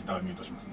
ターミュートしますね。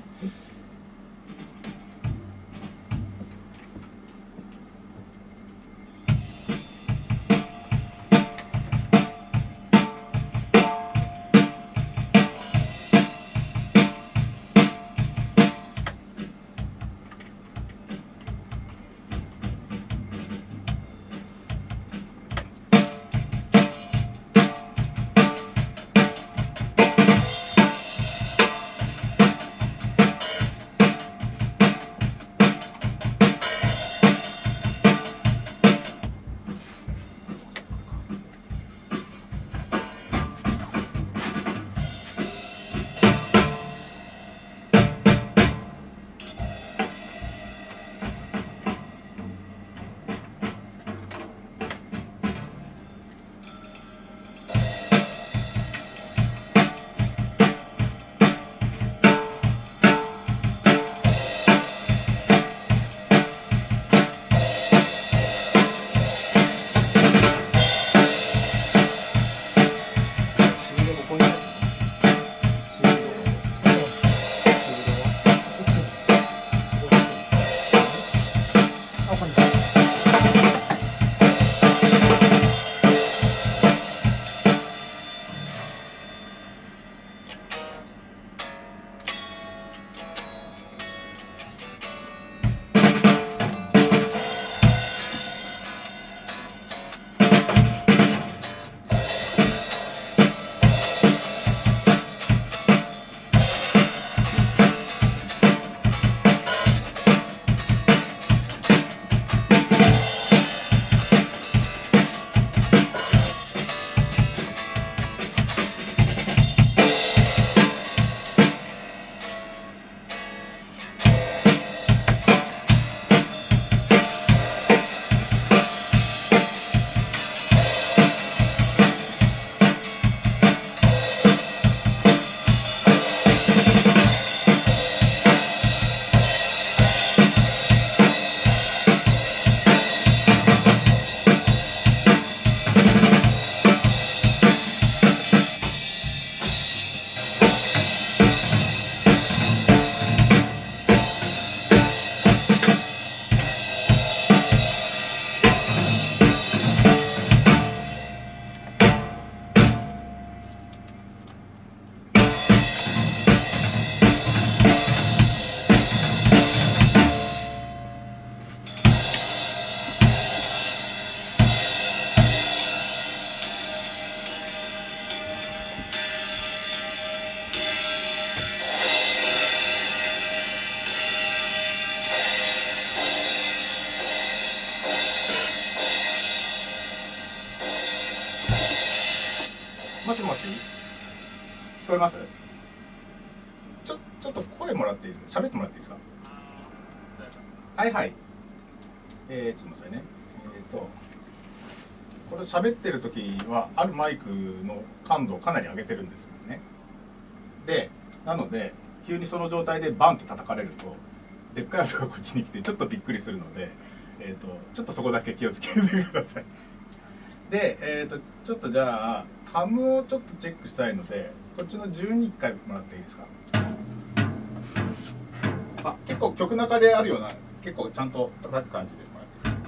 もしもし、聞こえます？ちょっと声もらっていいですか？喋ってもらっていいですか？はいはい。ちょっと待ってくださいね。これ喋ってる時はあるマイクの感度をかなり上げてるんですよね。で、なので急にその状態でバンって叩かれるとでっかい音がこっちに来てちょっとびっくりするので、ちょっとそこだけ気をつけてください。で、ちょっとじゃあタムをちょっとチェックしたいので、こっちの12回もらっていいですか？あ、結構曲中であるような、結構ちゃんと叩く感じでもらっていいですか？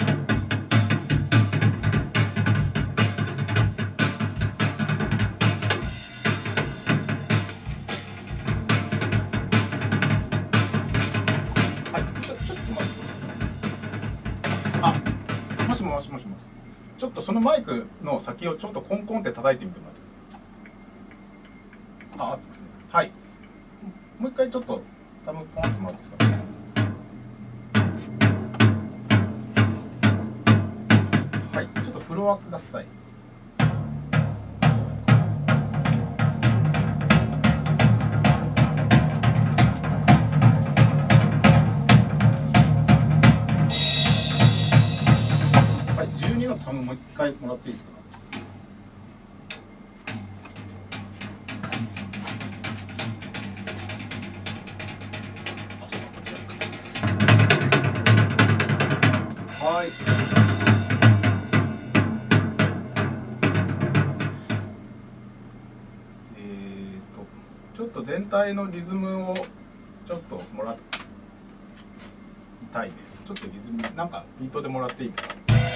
はい、ちょっと待って。あ、もしもしもしもし。ちょっとそのマイクの先をちょっとコンコンって叩いてみてもらって。合ってますね。はい。もう一回ちょっとタムポンってもらっていいですか？はい、ちょっとフロアください。はい、12のタムもう一回もらっていいですか？はい。 ちょっと全体のリズムをちょっともらいたいです。ちょっとリズムなんかビートでもらっていいですか。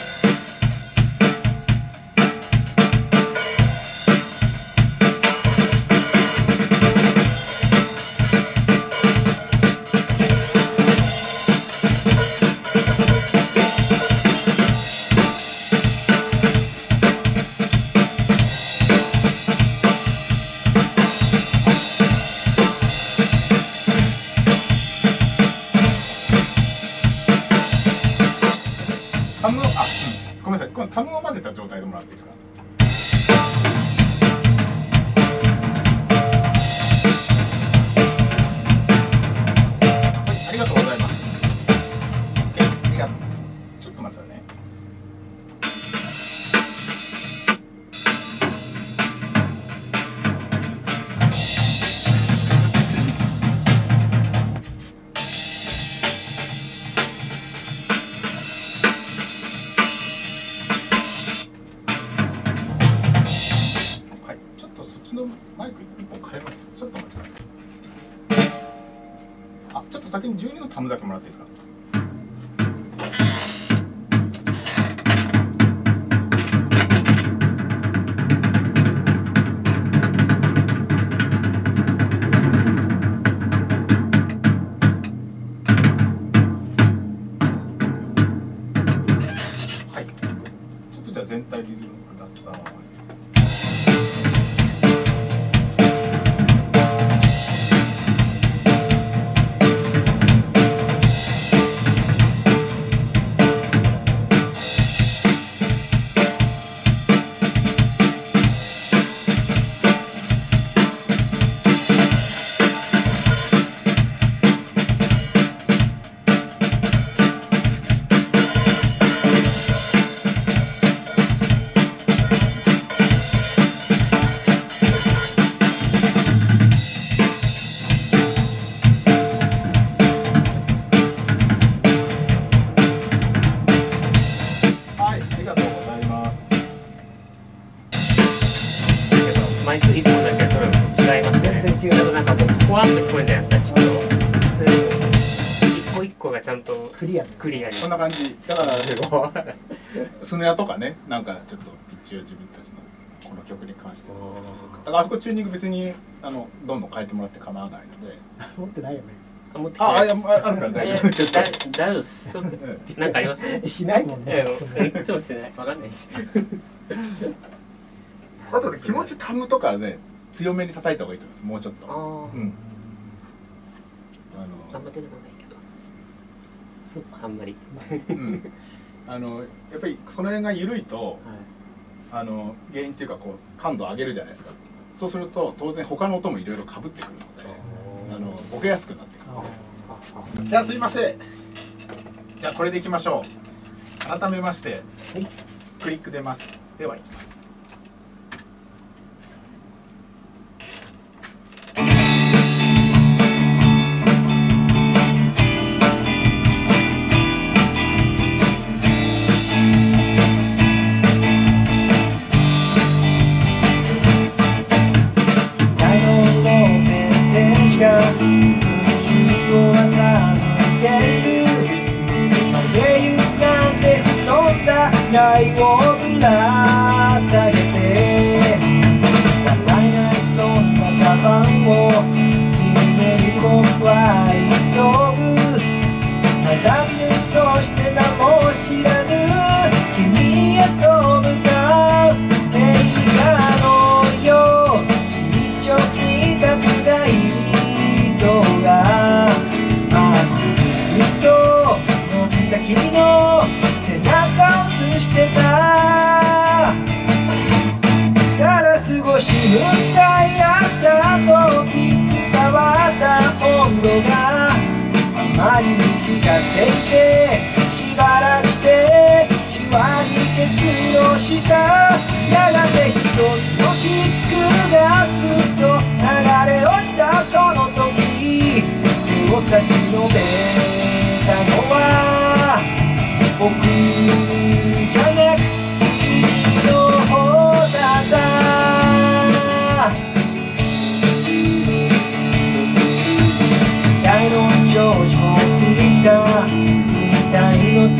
ごめんなさい、このタムを混ぜた状態でもらっていいですか。はい、ありがとうございます。OK、ありがとう。ちょっと待ってくださいね。マイク1本変えます。ちょっとお待ちください。あ、ちょっと先に12のタムだけもらっていいですか。はい。ちょっとじゃあ全体リズムください。 マイク1本だけ取るの違いますね。全然違う。なんかこうポワンと聞こえるじゃないですか、きっと。それ一個一個がちゃんとクリアに。 こんな感じ。だからスネアとかね、なんかちょっとピッチを自分たちのこの曲に関してだからあそこチューニング別にどんどん変えてもらって構わないので。 持ってないよね。 持ってないです。 あるから大丈夫。 大丈夫です。なんかあります？ しないもんね。 いつもしない。わかんないし。 あとね、気持ちタムとかね、強めに叩いた方がいいと思います。もうちょっと。うん。 あんま出てこないけど。そうあんまり。 うん。やっぱりその辺が緩いと、原因っていうかこう感度を上げるじゃないですか。そうすると当然他の音もいろいろ被ってくるので、ボケやすくなってくるんですよ。じゃあすいません。じゃあこれでいきましょう。改めまして、クリック出ます。ではいきます。 愛をぶら下げて笑えないそんな茶番を地面に僕は急ぐただそして名も知らぬ君へと向かう映画のよう地上に立つが糸がまっすぐと伸びた君の背中をしてたガラス越し向かい合った時伝わった温度があまりに違っていてしばらくしてじわり結露したやがて一つの雫がすっと流れ落ちたその時手を差し伸べたのは僕じゃなく君の方だった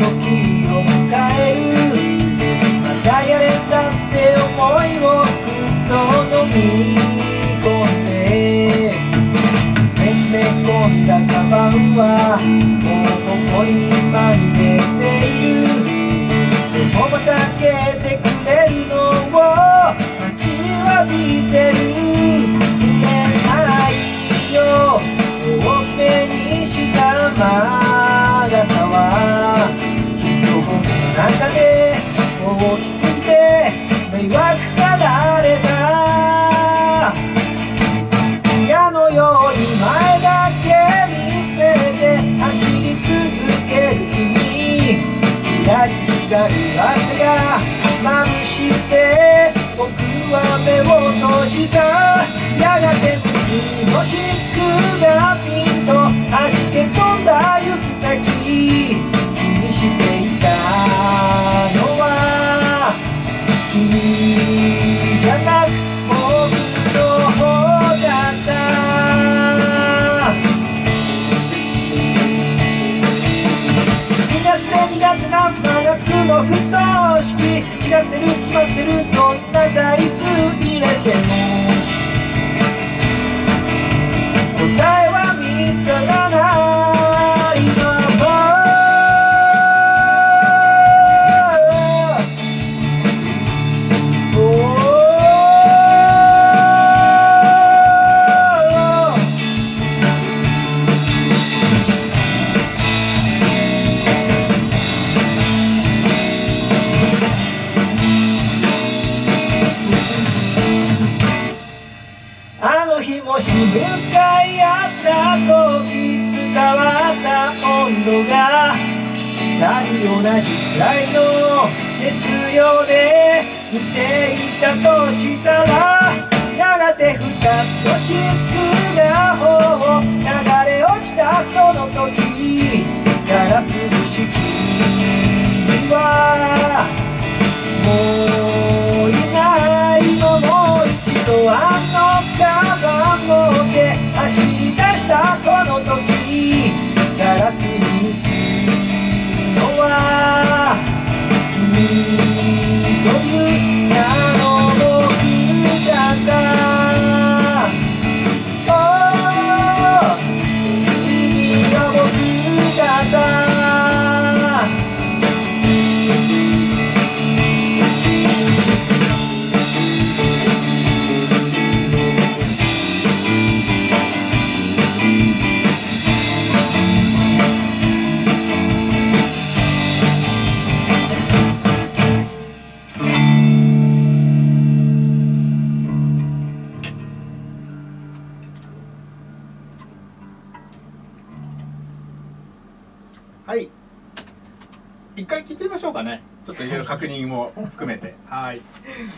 時を迎えるまたやれたって思いをぐっと飲み込んで詰め込んだカバンはもう思いにまみれているでもまた開けてくれるのを待ちわびてる見えないよ大きめにしたま傘はきっと僕の中で大きすぎて迷惑がられた矢のように前だけ見つめて走り続ける君ひらり光る汗が眩しくて僕は目を閉じたやがて水のしずくがピンと弾け飛んだ行き先気にしていたのは君じゃなく僕の方だった苦手な真夏の沸騰式違ってる決まってるどんなダイス入れても答えは見つからないままあの日もし向かい合った時伝わった温度が二人同じくらいの熱量で見ていたとしたらやがて二つの雫が頬を流れ落ちたその時ガラス越し君はもういないのもう一度あのカバン持って走り出したこの時ガラスに映るのは君という名の僕だった君が僕だったはい、一回聞いてみましょうかね。ちょっといろいろ確認も含めて。はい。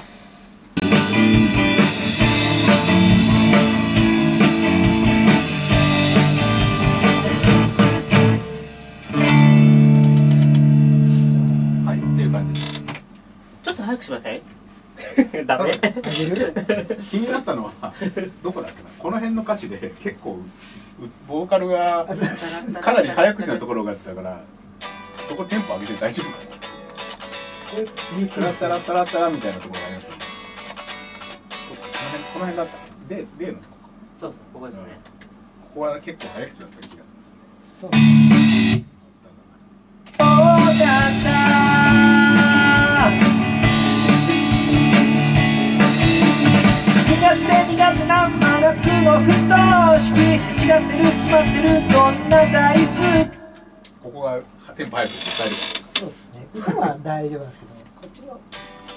はい、っていう感じです。 ちょっと早くしません？ダメ？ 気になったのはどこだっけな。この辺の歌詞で結構ボーカルがかなり早口なところがあったから、そこテンポ上げて大丈夫かな。タラッタラッタラッタラみたいなところがありますよね。この辺だった。でのとこ。 そうそう、ここですね。 ここは結構早口だった気がする。 そう苦手な真夏の沸騰式違ってる決まってるどんなダイスここがテンポ早くして大丈夫です。 そうですね。今は大丈夫なんですけど、こっちの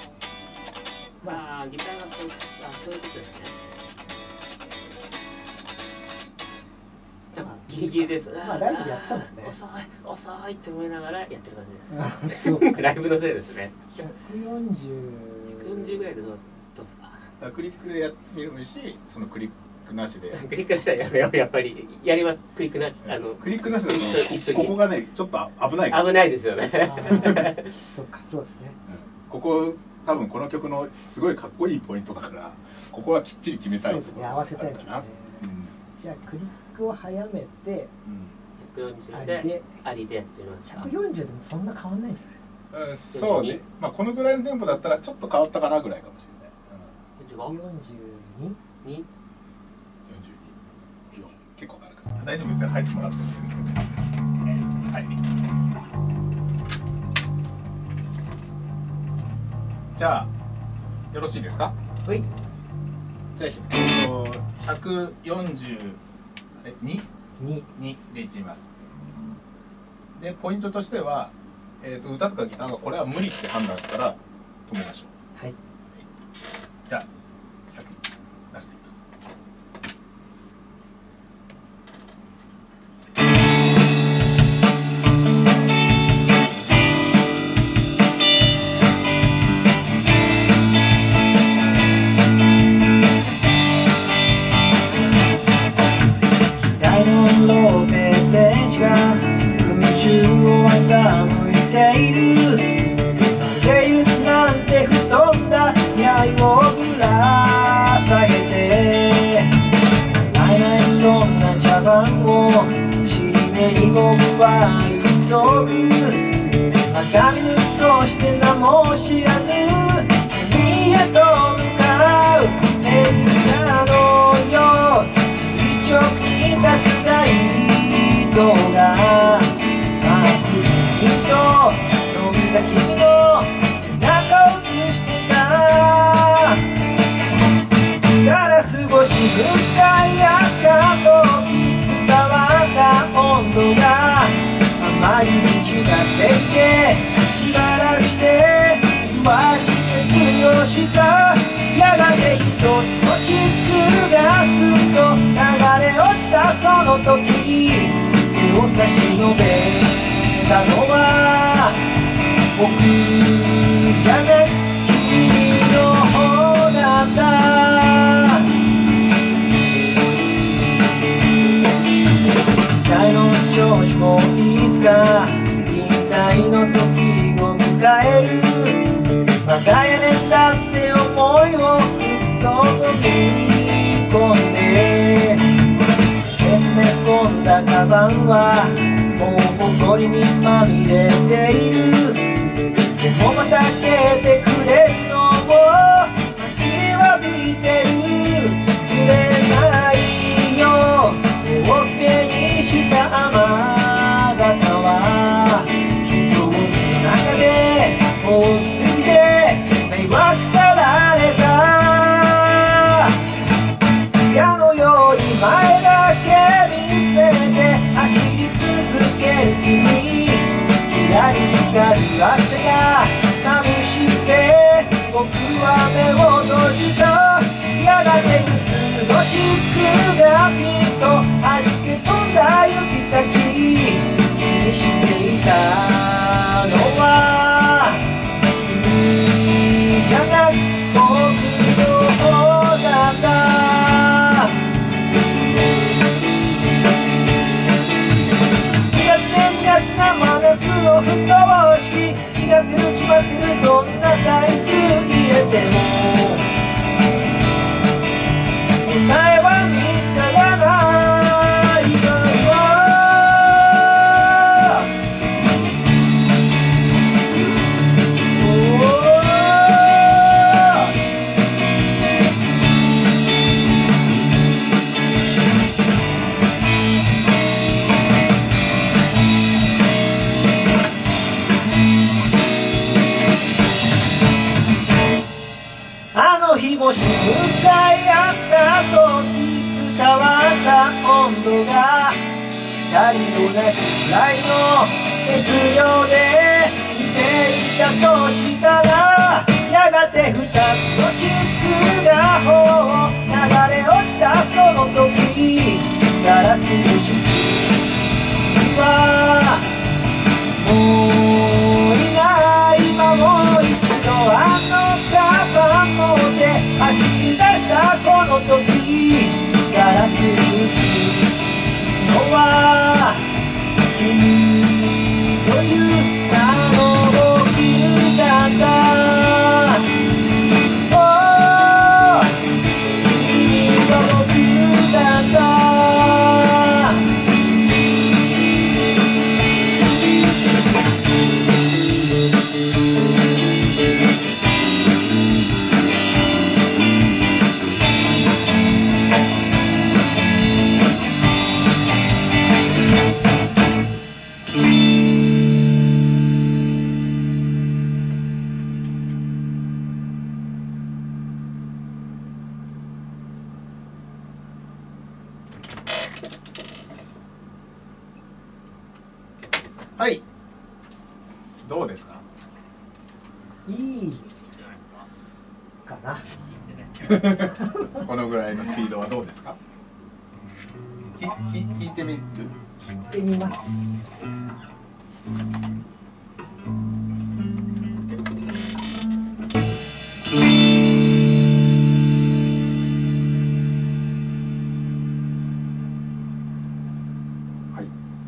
まあギターがそういうことですね。ギリギリです。 まあライブでやってたもんね。 遅いって思いながらやってる感じです。 そうライブのせいですね。 140 ぐらいでどうですか。 クリックでやってみるし、そのクリックなしで。 クリックなしはやめよう。やっぱりやります。クリックなしクリックなしだとここがねちょっと危ないから。 危ないですよね。 そうか、そうですね。 ここ多分この曲のすごいかっこいいポイントだから、ここはきっちり決めたい。 そうですね。合わせたいですね。じゃあクリックを早めて、 140でありでやってみますか。 140でもそんな変わんないんじゃない？ そうね、まあこのぐらいのテンポだったらちょっと変わったかなぐらいかもしれない。 42？ 42？ 42結構あるから大丈夫ですよ、入ってもらっても全然はい。じゃあよろしいですか？ はい。 じゃあ142でいってみます。でポイントとしては、歌とかギターがこれは無理って判断したら止めましょう。 はい。 じゃあ100出してみます。 はい、どうですか？ いいかな。 このぐらいのスピードはどうですか？弾いてみる？ 弾いてみます。 はい。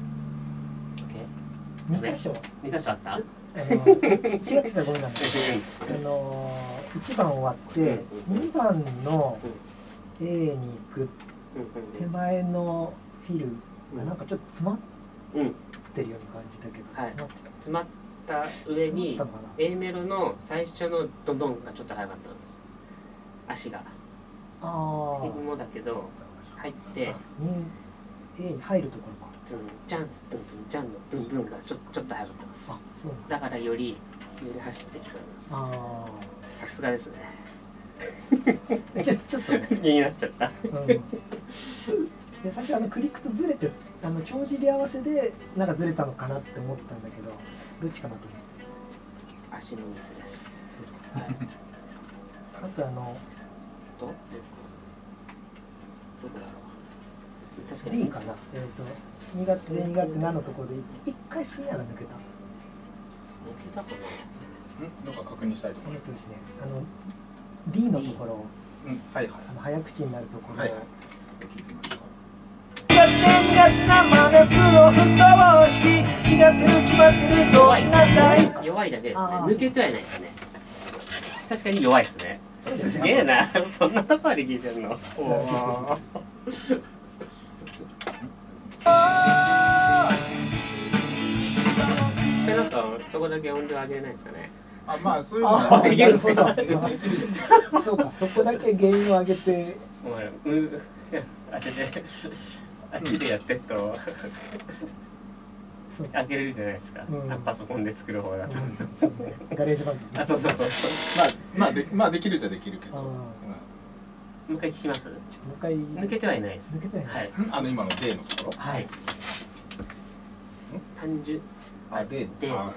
2箇所 2箇所あった？ 違ってたらごめんなさい。1番終わって2番の A に行く手前のフィルがなんかちょっと詰まってるような感じだけど、 詰まった上に A メロの最初のドドンがちょっと早かったんです。足がもだけど入って A に入るところがズンジャンズンズンジャンのズンズンがちょっと早かったんです。だからより走って聞こえます。さすがですね。 ちょっと気になっちゃった。 最初クリックとずれて帳尻合わせでなんかずれたのかなって思ったんだけど、どっちかなと思って。 足のミスです。 あとどこだろう。確か D かな。苦手で苦手なのところで一回スネアが抜けた。 抜けたかな。 どこか確認したいと思います。 ですね、D のところ、 はいはい。 早口になるところ。 聞いてみましょうか。 苦手な真夏の不等式、違ってる決まってるどんな大弱いだけですね。抜けてはいないですね。確かに弱いですね。すげえな。そんなとこまで聞いてるの。なんかそこだけ音量上げれないですかね。 まあそういうのはできるんですか。 そうか、そこだけ原因を上げて。 当ててあっちでやってっと開けれるじゃないですか。パソコンで作る方だと。 ガレージバンド。 そう。 まあできるじゃできるけど。もう一回聞きます。抜けてはいないです。 抜けてはいない。今の D のところ。 はい。単純。 D。 はい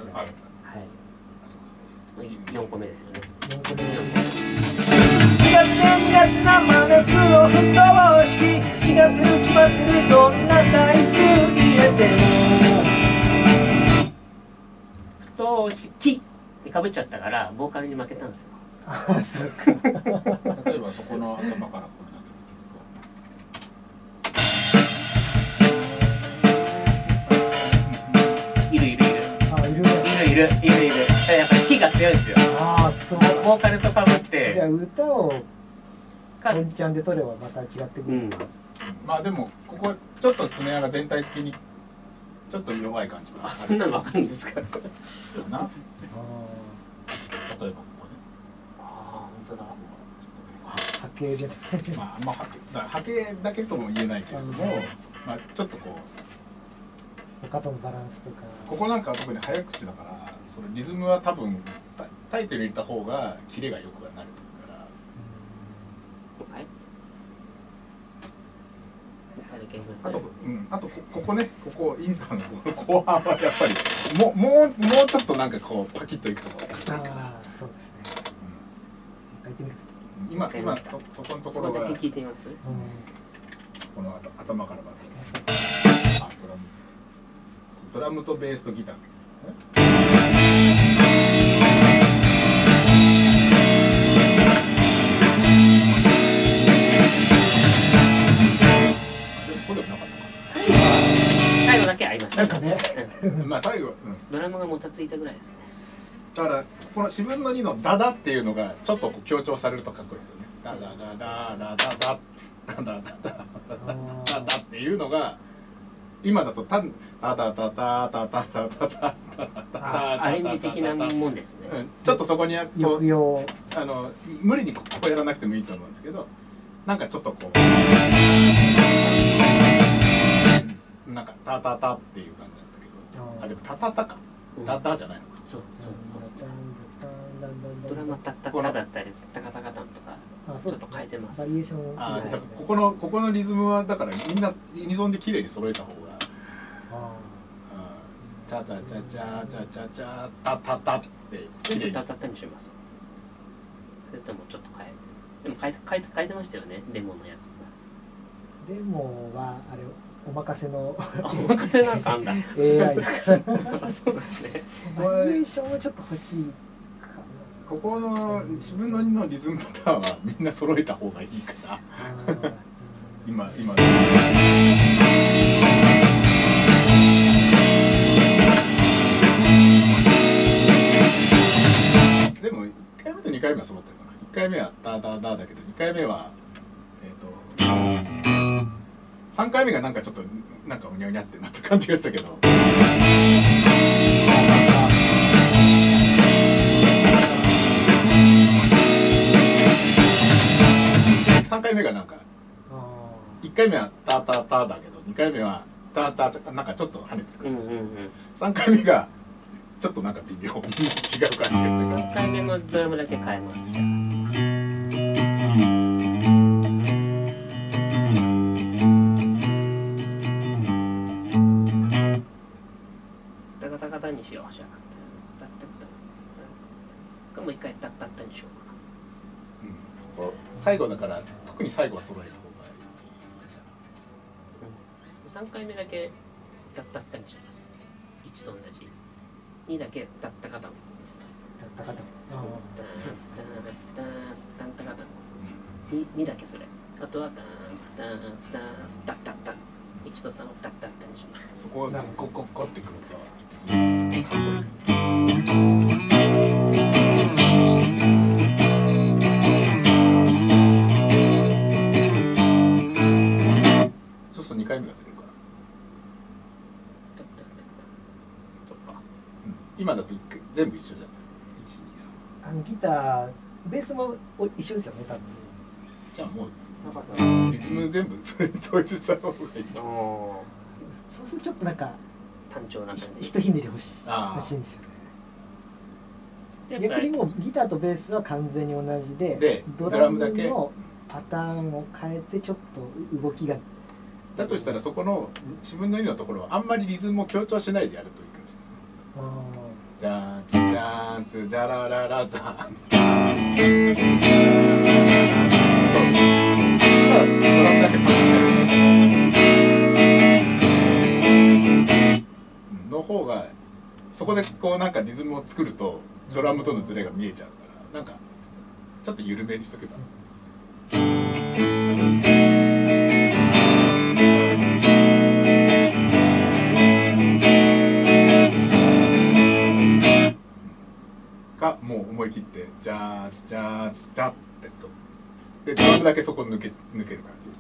。4個目ですよね。 4個目です苦手な真夏の不等式、違ってる決まってるどんな台数入れても不等式ってかぶっちゃったからボーカルに負けたんですよ。 そうか。 例えばそこの頭からこれだけ聞くと。いる。やっぱり火が強いんですよ。 そう。 ボーカルとかぶって。 じゃあ歌をポンちゃんで取ればまた違ってくる。 まあでもここちょっとスネアが全体的にちょっと弱い感じが。 そんなのわかるんですか。 例えばここね。 本当だ。 波形で。 波形だけとも言えないけれども、ちょっとこう。 他とのバランスとかここなんかは特に早口だからそのリズムは多分タイトル入れた方がキレがよくはなるから、あとここね、ここイントロの後半はやっぱりもうちょっとなんかこうパキッといくところがそうですね。 今そこのところが聞いてみます。 この頭からまずドラムとベースとギター。そうでもなかったか。 最後だけ合いました。 なんかね。 まあ最後、 ドラムがもたついたぐらいですね。 だからこの4分の2のダダっていうのがちょっと強調されるとかっこいいですよね。ダダダダダダダダダダダダっていうのが。今だとタタタタタタタタタタタアレンジ的なもんですね。 ちょっとそこに無理にこうやらなくてもいいと思うんですけど、なんかちょっとこうなんかタタタっていう感じだったけど、でもタタタかダダじゃないのか。 そう。ドラマタッタッタだったりタカタカタンとか。 ちょっと変えてます。 バリエーション。 だからここのリズムはだからみんなユニゾンで綺麗に揃えた方が。チャチャチャチャチャチャチャタタタって全部タタタにします。それともちょっと変え。でも変えてましたよね、デモのやつも。 デモはあれお任せのお任せなんかあんだ。 AI だからそうですね。 バリエーションはちょっと欲しいかな。 ここの自分のリズムパターンはみんな揃えた方がいいかな。今でも1回目と2回目は揃ってるかな。1回目はダーダーダーだけど2回目は3回目がなんかちょっとなんかうにゃうにゃってなった感じがしたけど、3回目がなんか1回目はターターターだけど2回目はターターなんかちょっと跳ねてくる。3回目がちょっとなんか微妙に違う感じがしてから 3回目のドラムだけ変えます。タカタカタにしよう。じゃあタッタッタもう一回タッタッタにしようかな。 最後だから特に最後は揃えた方がいい。 3回目だけタッタッタにします。1と同じ。2だけタッタカタにします。 タッタカタ。 2だけそれ。あとはタンスタンスタンスタッタッタ。1と3をタッタッタにします。 そこがコッコッコってくるとそうすると2回目がずれるから。今だと全部一緒じゃないですか。1、2、3。 ギターベースも一緒ですよね多分。 じゃあもうリズム全部それに統一した方がいい。 そうするとちょっとなんか単調な感じ。 ひとひねり欲しいんですよね。逆にもうギターとベースは完全に同じで、ドラムのパターンを変えてちょっと動きが。 だとしたらそこの自分の意味のところはあんまりリズムを強調しないでやるといいかもしれないですね。ジャンスジャンスジャラララザンス。そうそう。ドラムだけパッとの方がそこでこうなんかリズムを作るとドラムとのズレが見えちゃうからなんかちょっと緩めにしとけば。もう思い切ってジャースジャースジャッてとでドラムだけそこ抜ける感じ。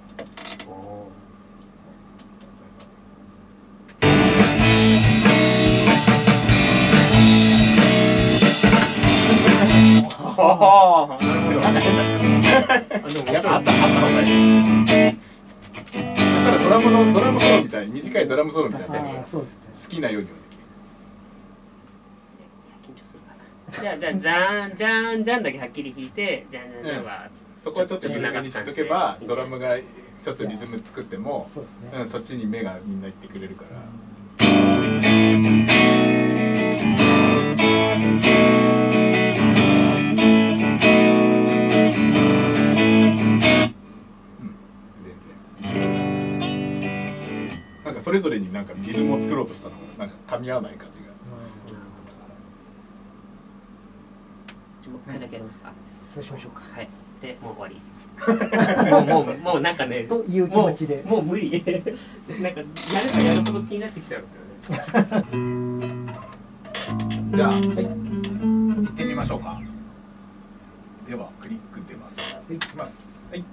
なんか変だった。やっぱあった方がいい。そしたらドラムソロみたいに短いドラムソロみたいな好きなように。 じゃあじゃんじゃんじゃんだけはっきり弾いてじゃんじゃんじゃんはそこはちょっと緩めにしとけばドラムがちょっとリズム作ってもそっちに目がみんな行ってくれるから。なんかそれぞれになんかリズムを作ろうとしたのがなんか噛み合わない感じが。 もう一回だけやりますか。 そうしましょうか。 はい。でもう終わり。もうなんかね。 という気持ちで。 もう無理。なんかやるかやるほど気になってきちゃうんですよね。 じゃあ、行ってみましょうか。ではクリック出ます。いきます。はい。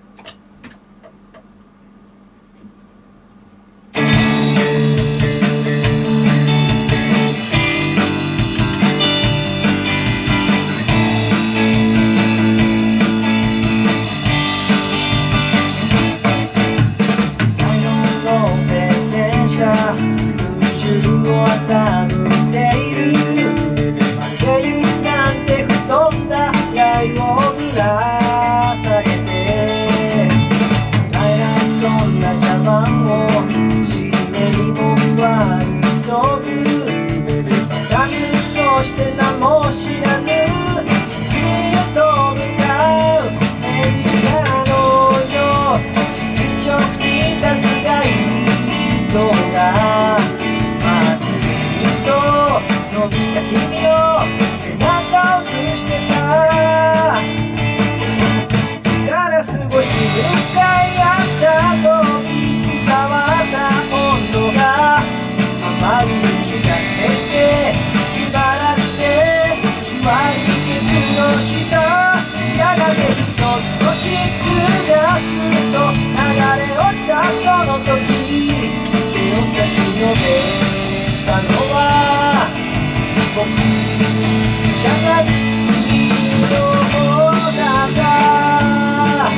下げてと流れ落ちたその時手を差し伸べたのは僕じゃない君の方だった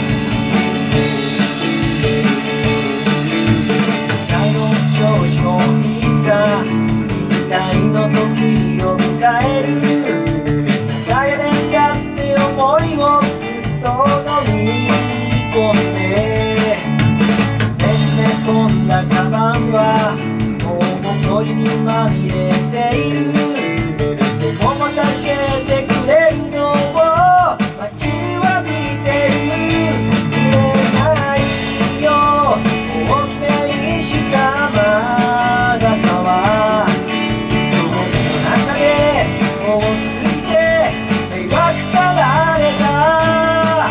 大の教師もいつか引退の時を迎える長屋でやって思いをぐっと飲み込んで詰め込んだカバンはもう埃にまみれているでもまたけてくれるのを待ちわびてるくれないよ大きめにしたまがさはその手の中で大きすぎて迷惑かられた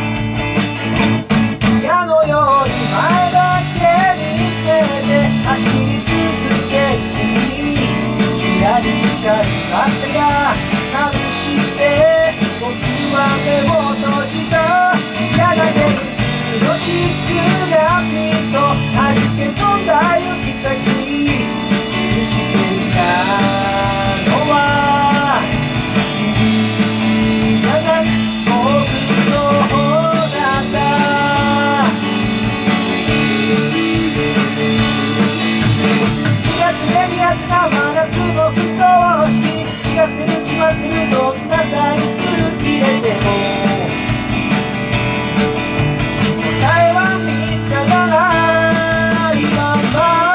矢のように前だけ見つめて走り続ける君ひらり光る汗が眩しくて僕は目を閉じたやがて薄のしずくがピンと弾け飛んだ行き先気にしていたのは君じゃなく僕の方だった2月で2月な真夏の不等式違ってる決まってるどんな台数切れても答えは見つからないまま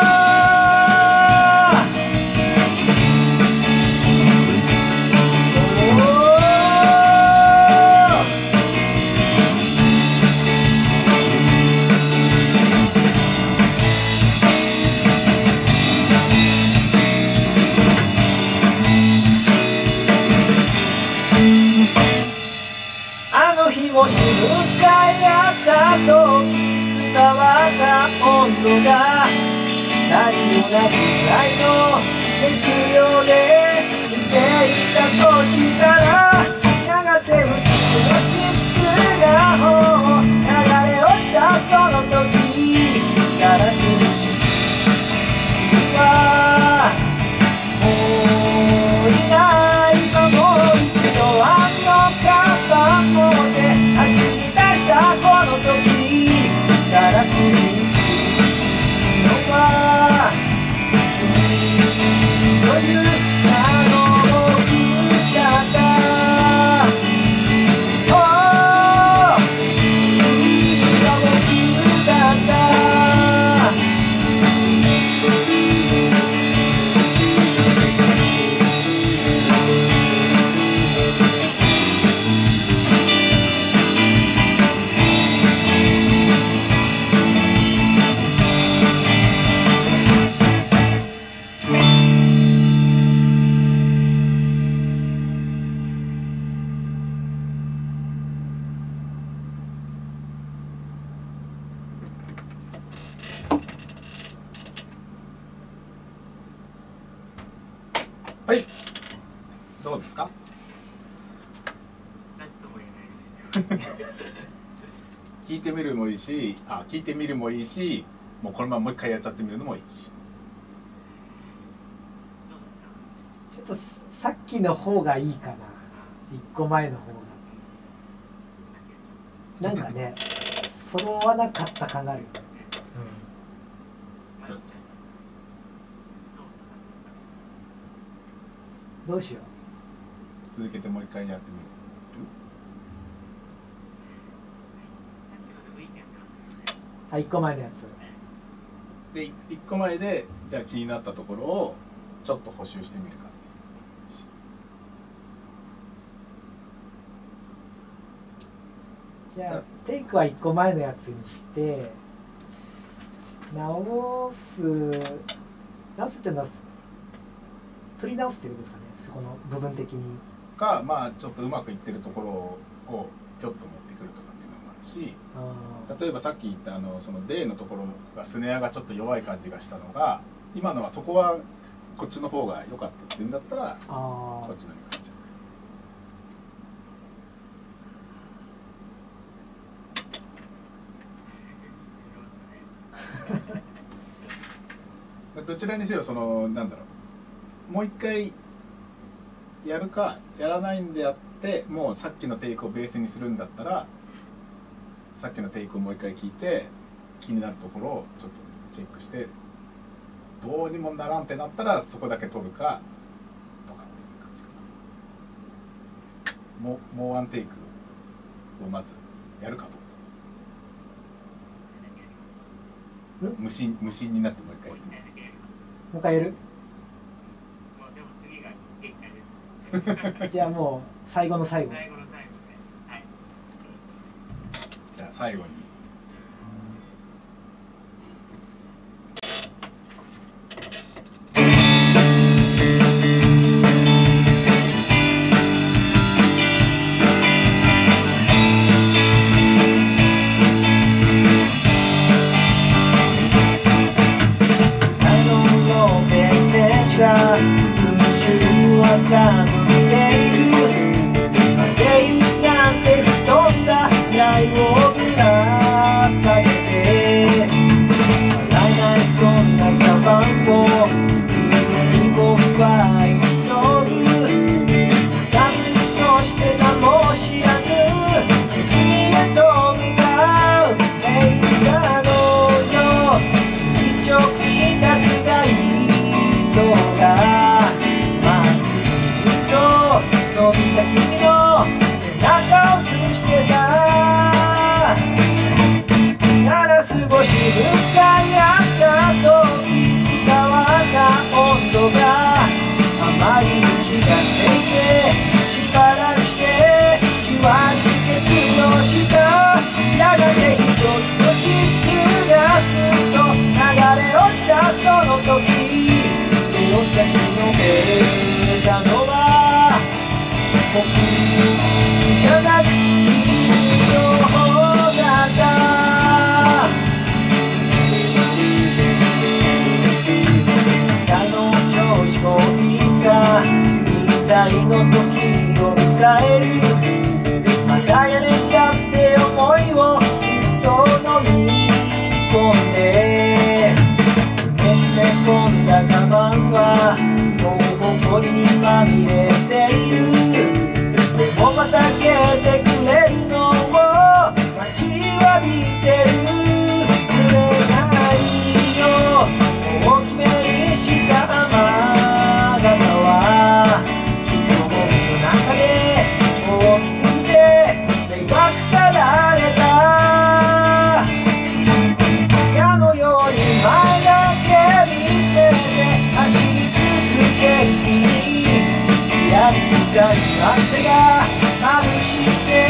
あの日もし向かい合った時伝わった温度が二人同じくらいの熱量で見ていたとしたらやがて薄くの雫が流れ落ちたその時ガラスの雫はもういないまもう一度あのカバン持って走り出したこの時ガラスにつくのは君というあの僕だったOh君が僕だったはい、どうですか？ 何とも言えないです。 聞いてみるもいいし、聞いてみるもいいし、もうこのままもう一回やっちゃってみるのもいいし。 ちょっとさっきの方がいいかな。一個前の方が。なんかね、揃わなかった感があるよね。どうしよう。 続けてもう一回やってみる。 あ、1個前のやつ。 で、1個前でじゃあ気になったところをちょっと補修してみるか。 じゃあテイクは1個前のやつにして直すっていうのは取り直すっていうことですかね、そこの部分的に。 か、まあちょっとうまくいってるところをぴょっと持ってくるとかっていうのもあるし、例えばさっき言ったその D のところがスネアがちょっと弱い感じがしたのが、今のはそこはこっちの方が良かったっていうんだったらこっちのに変えちゃう。 どちらにせよなんだろう、もう一回やるかやらないんであって、もうさっきのテイクをベースにするんだったら、さっきのテイクをもう一回聞いて気になるところをちょっとチェックして、どうにもならんってなったらそこだけ取るかとかっていう感じかな。もうワンテイクをまずやるかと。無心になってもう一回やってみる。 もう一回やる。 もうでも次が限界です。 じゃあもう最後の最後。 最後の最後で、はい。 じゃあ最後に。 汗が眩しくて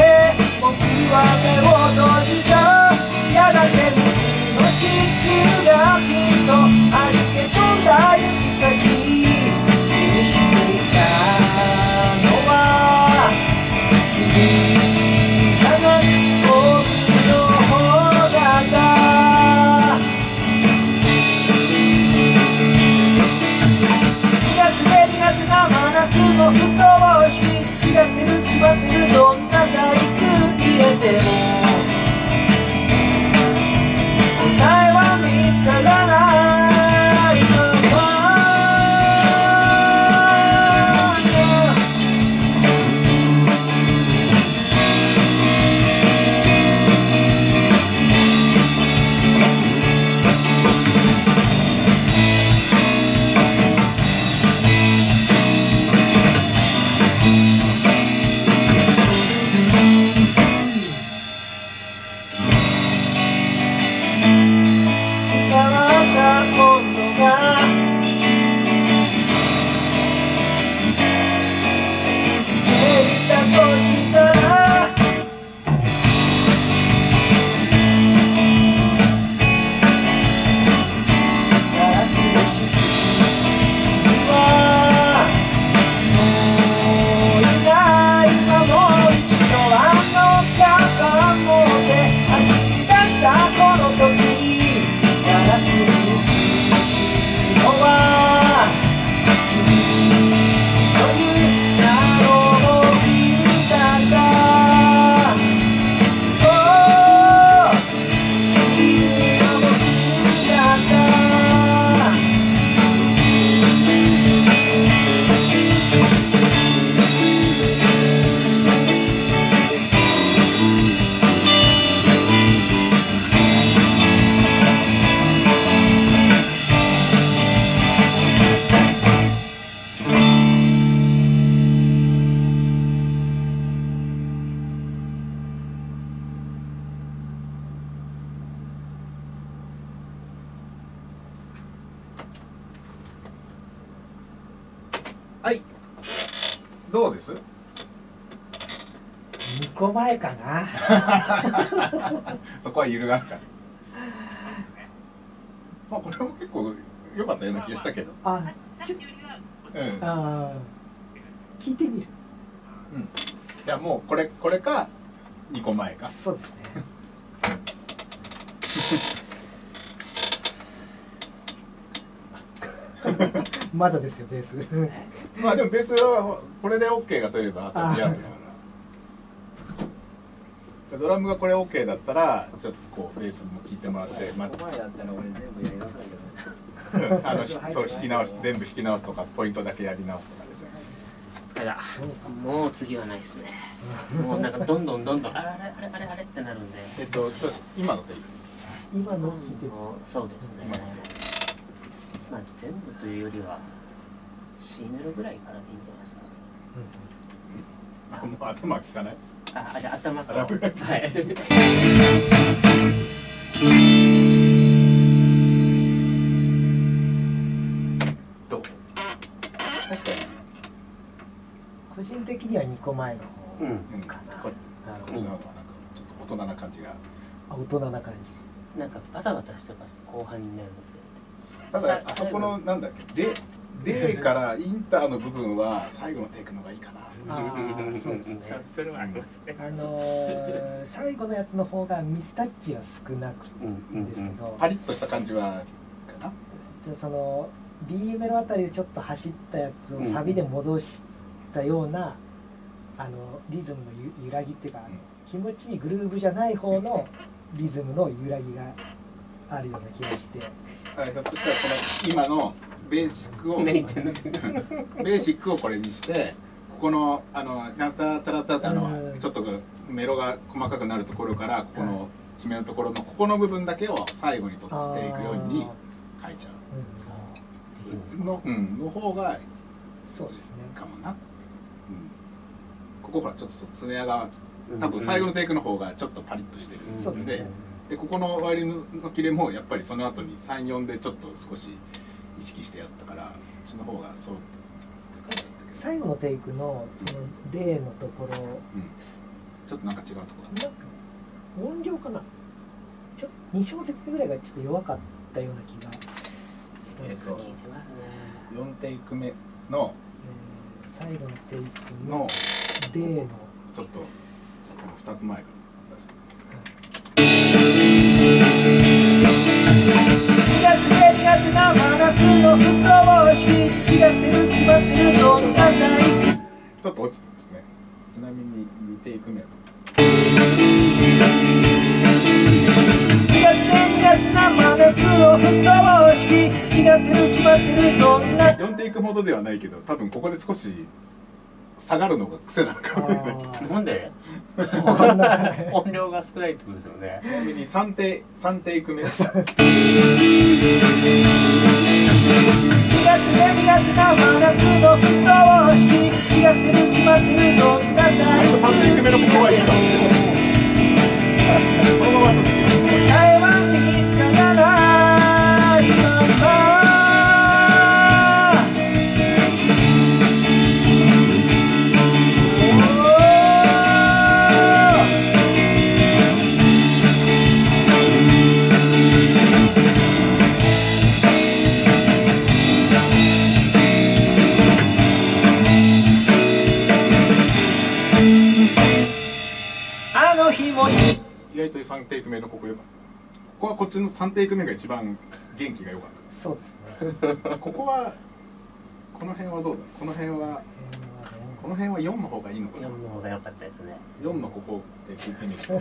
はい、どうです 2個前かなそこは揺るがるからまあこれも結構良かったような気がしたけどあ、聞いてみる。 うん、じゃあもうこれか2個前か。 そうですねまだですよベースまあでもベースはこれで OK が取ればあとリアルだからドラムがこれ OK だったらちょっとこうベースも聴いてもらって前だったら俺全部やりなさいけどそう弾き直し全部弾き直すとかポイントだけやり直すとかで疲れた。もう次はないですね。もうなんかどんどんあれってなるんで。 どうし今のでいい今の聞いてもそうですね。まあ全部というよりは C メロぐらいからでいいんじゃないですか。 もう頭聞かない？ あ、じゃあ頭と。はい。 どう？確かに個人的には2個前の方かな。 こっちの方がなんかちょっと大人な感じが。 大人な感じ。 なんかバタバタしてます後半になるんですよ。 ただあそこのなんだっけでからインターの部分は最後のテイクの方がいいかな。 そうですね。 それはありますね。 最後のやつの方がミスタッチは少なくてですけど、 パリッとした感じはかな。 その B メロあたりでちょっと走ったやつをサビで戻したようなリズムの揺らぎっていうか、気持ちいいグルーブじゃない方のリズムの揺らぎがあるような気がして、 ひょっとしたらこの今のベーシックをベーシックをこれにしてここのタラタラタラってちょっとメロが細かくなるところからここの決めのところのここの部分だけを最後に取っていくように書いちゃうの方がそうですねかもな。ここほらちょっとスネアが多分最後のテイクの方がちょっとパリッとしてるので、ここのワイヤリングの切れもやっぱりその後に3、4でちょっと少し意識してやったから、こっちの方がそうって感じだったけど、 最後のテイクのその D のところ、 ちょっとなんか違うところだね。 音量かな、2小節目ぐらいがちょっと弱かったような気がしたんですけど、 4テイク目の最後のテイクの D のちょっとこの2つ前から出して苦手な真夏の不等式、違ってる決まってるどんな大好き、 ちょっと落ちてますね。ちなみに2テイク目と苦手な真夏の不等式、違ってる決まってるどんな 4テイクほどではないけど、多分ここで少し下がるのが癖なのかもしれないです。 なんで？音量が少ないってことですよね。 ちなみに3テイク目です。 苦手な真夏の不等式、違ってる決まってるどんな大好き、 3テイク目のここはいいかも。このままちょっと台湾的につかないまま意外と3テイク目のここよかった。ここはこっちの3テイク目が一番元気が良かった。 そうですね。 ここはこの辺はどうだ。この辺は4の方がいいのかな。 4の方が良かったですね。 4のここって聞いてみる。こ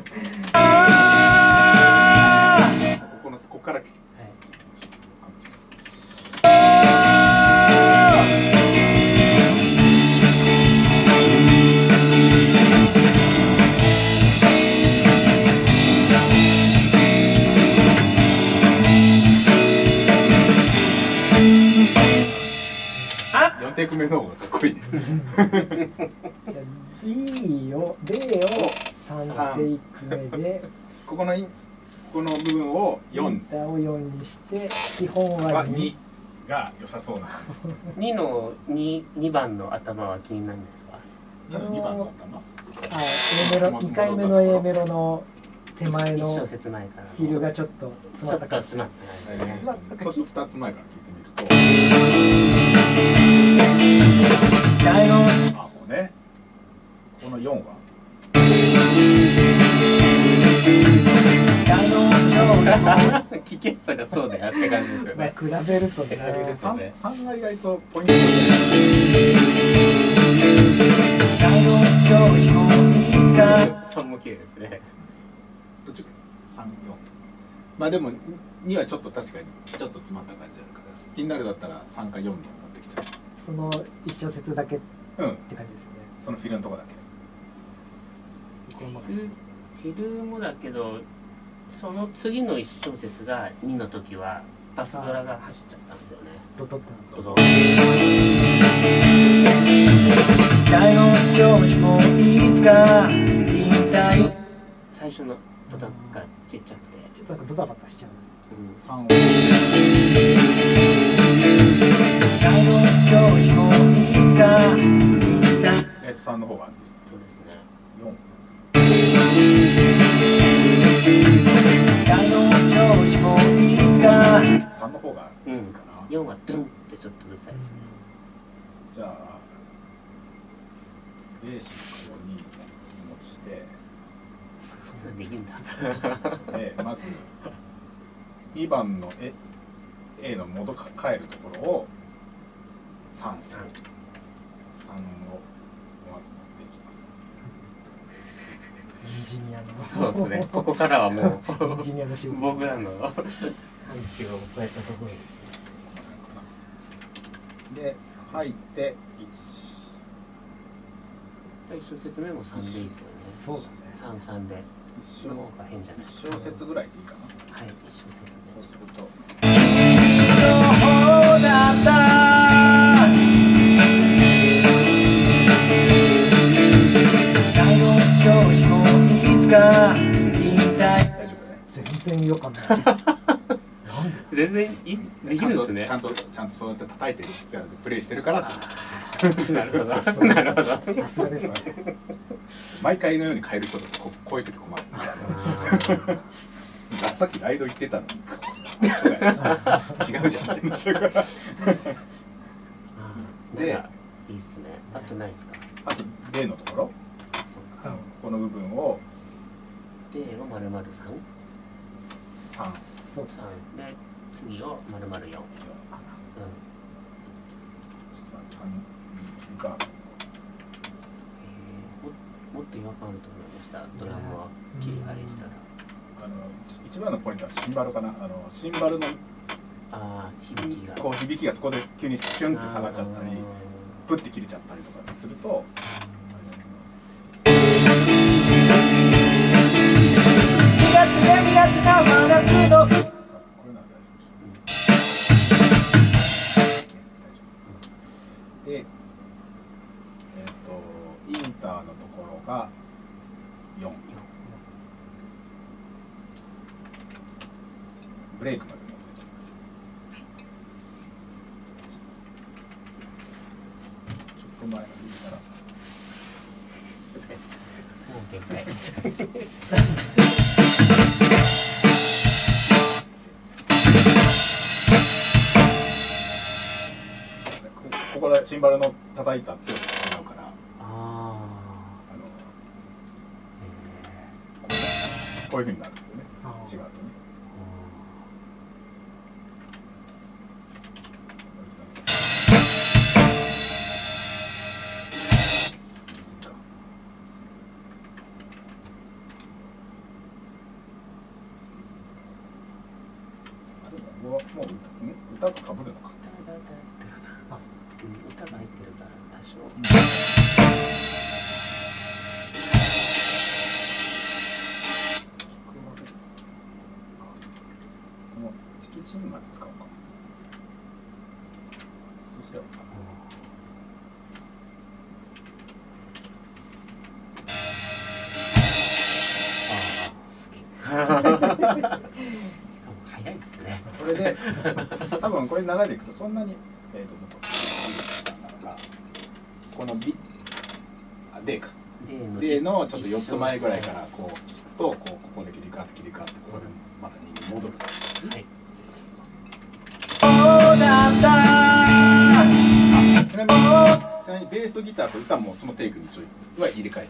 こから。4テイク目の方がかっこいい。 D を3テイク目でこの部分を4 インターを4にして基本は2 が良さそうな感 2の2番の頭は気になるんですか。 じ。2番の頭。 A メロ2回目の A メロの手前の 1小節前からフィルがちょっと詰まった感じ。 詰まった感じね。 ちょっと2つ前から聞いてみると、あ、もうね、この4は危険さがそうだよって感じですよね。 比べるとね、 3が意外とポイントで、 3も綺麗ですね。 どっちか3、4。まあでも2はちょっと確かにちょっと詰まった感じあるから、気になるだったら3か4に持ってきちゃう。 その1小節だけって感じですよね。 そのフィルのとこだけ。 フィルもだけど、その次の1小節が2の時はバスドラが走っちゃったんですよね。 ドドってドド。最初のドドがちっちゃくて、 ちょっとなんかドタバタしちゃう。 3を。3の方があるんです。 そうですね。 4。3の方がいいかな。 4はドゥンってちょっとうるさいですね。 じゃあベーシックを2に持ちして、 そんなんできるんですか。 まず2番の A の戻帰るところを3をまず持っていきます。 エンジニアの。 そうですね。ここからはもうエンジニアの仕事。 僕らの範疇を超えたところですでね。 入って 1小節目も3でいいですよね。 そうだね。 3、3で。その方が変じゃない。 1小節ぐらいでいいかな。 はい、1小節で。 そうすると。 全然よかった。 全然できるんですね。 ちゃんとそうやって叩いてるプレイしてるからって。 なるほど。なるほど。 さすがですね。 毎回のように変える人とこういう時困る。さっきライド言ってたのに違うじゃんってなっちゃうから。で、 いいっすね。あとないですか。 あと D のところ、この部分を D を丸々3。 そう 3で次を丸々4。 3がもっと違和感あると思いました。ドラムは切り張りしたら。 一番のポイントはシンバルかな。シンバルの響きがそこで急にシュンって下がっちゃったり、プッて切れちゃったりとかすると。で、インターのところが4。ブレイクまで持ってっちゃう。ちょっと前までいいから。 もう限界。 ここでシンバルの叩いた強さが違うから、こういう風になるんですよね。違うとね。もう歌が被るのか。 歌が入ってるから多少。 このチキチンまで使おうか。そうすれば。 すげえ。早いですね。 これで多分これ流流れでいくとそんなにこの B あ D か D のちょっと4つ前ぐらいからこう聞くとここで切り替わってここでまた2に戻る。はい。ちなみにベースとギターと歌もそのテイクにちょいは入れ替えてる。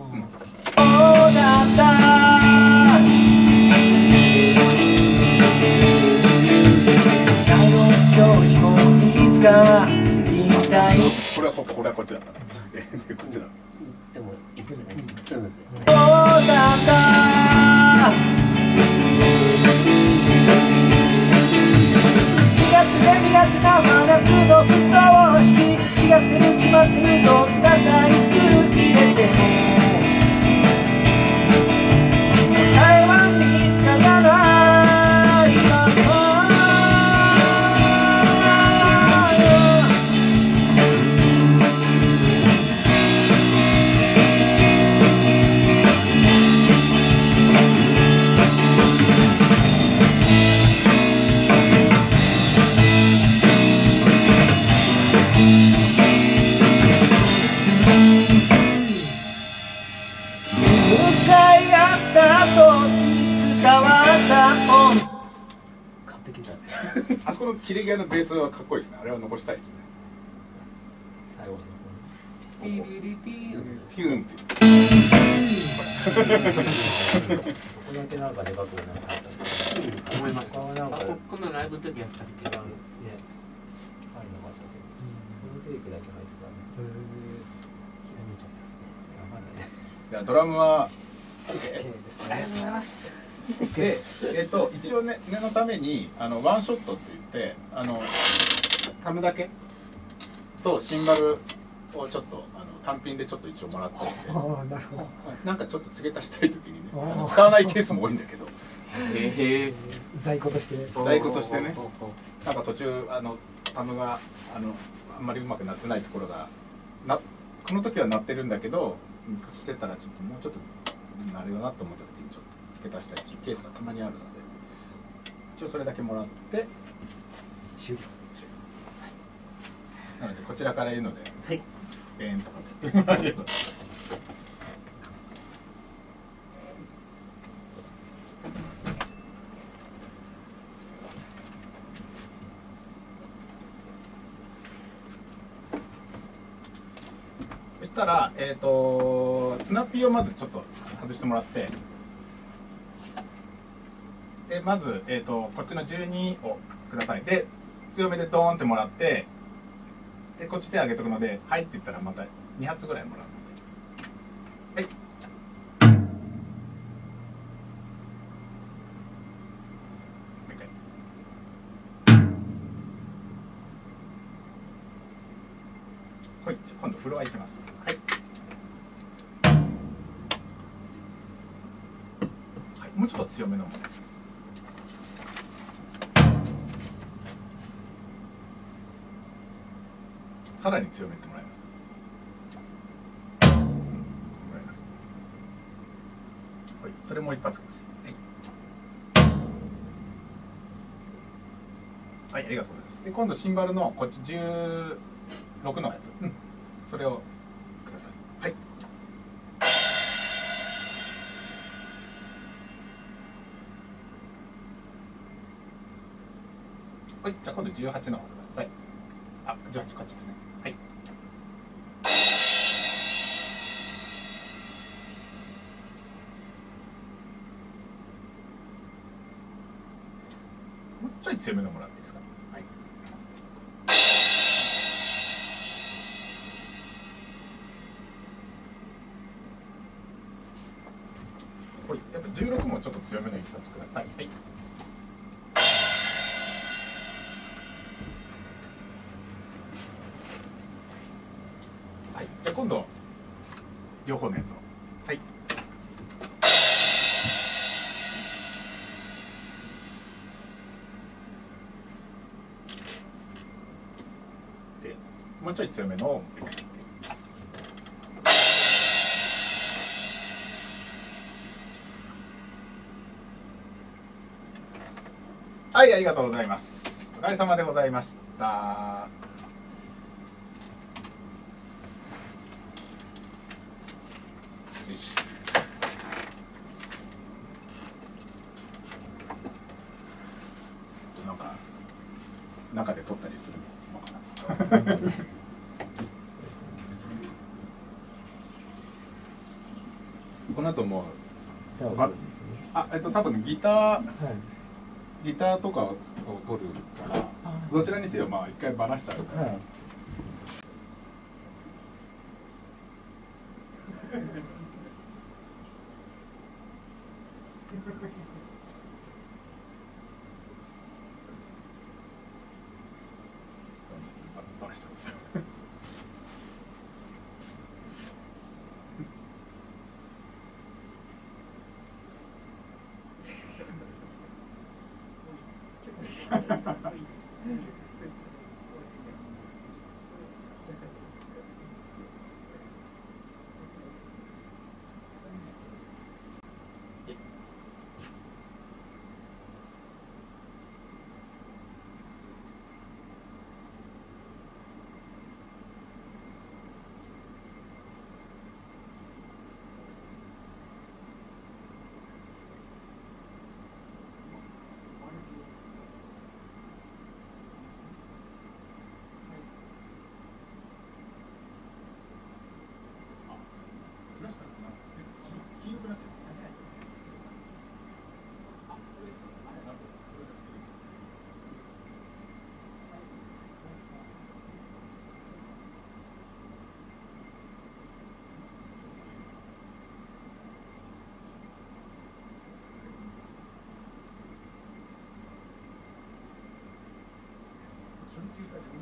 これはこっちだった。こっちだ。 でもいいですね。スムーズですね。苦手な真夏の不等式、違ってる決まってるどんな台数入れても台湾につからないまま。完璧ですね。 あそこの切れ際のベースはかっこいいですね。あれは残したいですね。 最後のフィューンってそこだけなんかでかくなかった思いました。このライブの時はさ違うね。入んなかったけど、このテイクだけ入ってたね。気が抜いちゃったですね。頑張ってね。 じゃあドラムは OK ですね。ありがとうございます。 で、一応ね、念のためにワンショットって言ってタムだけとシンバルをちょっと単品でちょっと一応もらってるんで、なんかちょっと付け足したい時にね、使わないケースも多いんだけど、 在庫としてね、なんか途中タムがあんまりうまくなってないところがこの時は鳴ってるんだけど、ミックスしてたらちょっともうちょっとあれだなと思った時にちょっと付け足したりするケースがたまにあるので、一応それだけもらって終了。なのでこちらから言うので、はい、ベーンとかって言ってもらえると。そしたらスナッピーをまずちょっと外してもらって。でまず、こっちの12をください。で強めでドーンってもらって、でこっち手上げとくので「はい」って言ったらまた2発ぐらいもらうので、はい。もう一回。はい、じゃあ今度フロア行きます。はい、はい、もうちょっと強めのものです。さらに強めてもらいます。はい、それもう一発ください。はい、ありがとうございます。で、今度シンバルのこっち16のやつ、それをください。はい。はい、じゃあ今度18の方ください。あ、18こっちですね。はい。もうちょい強めのもらっていいですか。はい。はい、やっぱ16もちょっと強めの一発ください。はい。はい、じゃあ今度両方のやつを。はい。でもうちょい強めのを。はい、ありがとうございます。 お疲れ様でございました。よし。なんか中で撮ったりするのかな。この後も多分ギターとかを撮るからどちらにせよまあ一回バラしちゃうから。バラしちゃう。初日歌って